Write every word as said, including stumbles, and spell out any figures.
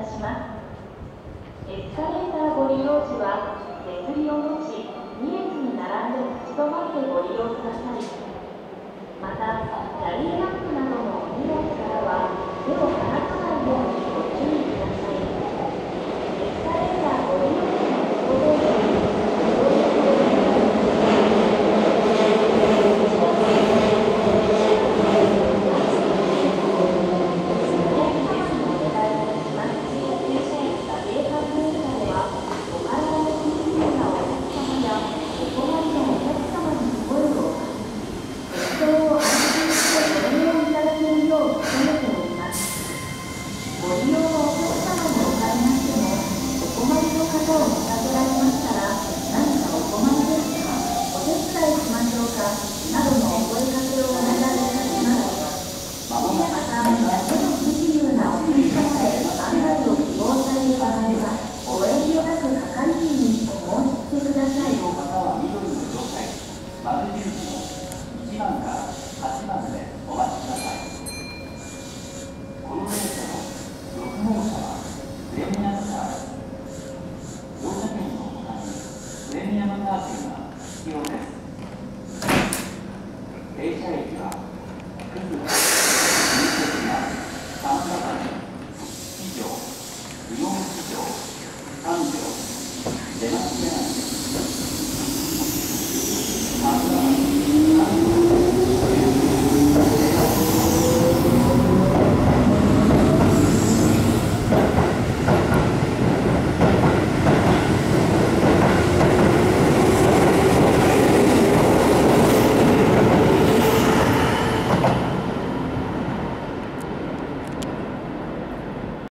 します。エスカレーターご利用時は手すりを持ち、に列に並んで立ち止まってご利用ください。また、キャリーランプなどのお荷物からは手を離さないように